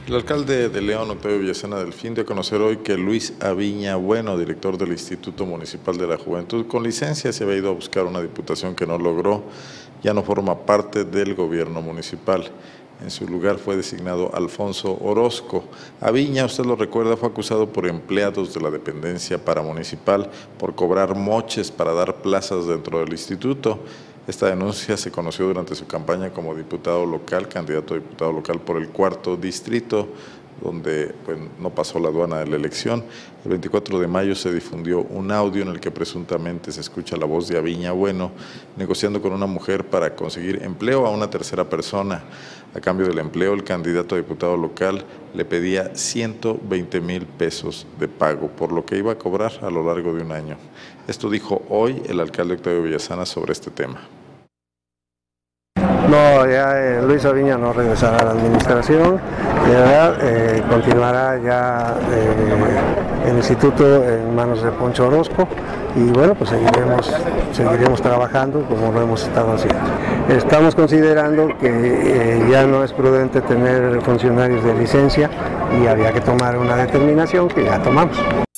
El alcalde de León, Octavio Villasana Delfín, dio a conocer hoy que Luis Aviña Bueno, director del Instituto Municipal de la Juventud, con licencia se había ido a buscar una diputación que no logró, ya no forma parte del gobierno municipal. En su lugar fue designado Alfonso Orozco. Aviña, usted lo recuerda, fue acusado por empleados de la dependencia paramunicipal por cobrar moches para dar plazas dentro del instituto. Esta denuncia se conoció durante su campaña como diputado local, candidato a diputado local por el 4º distrito, donde no pasó la aduana de la elección. El 24 de mayo se difundió un audio en el que presuntamente se escucha la voz de Aviña Bueno negociando con una mujer para conseguir empleo a una tercera persona. A cambio del empleo, el candidato a diputado local le pedía 120,000 pesos de pago, por lo que iba a cobrar a lo largo de un año. Esto dijo hoy el alcalde Octavio Villasana sobre este tema. No, ya Luis Aviña no regresará a la administración, continuará ya el instituto en manos de Poncho Orozco y bueno, pues seguiremos trabajando como lo hemos estado haciendo. Estamos considerando que ya no es prudente tener funcionarios de licencia y había que tomar una determinación que ya tomamos.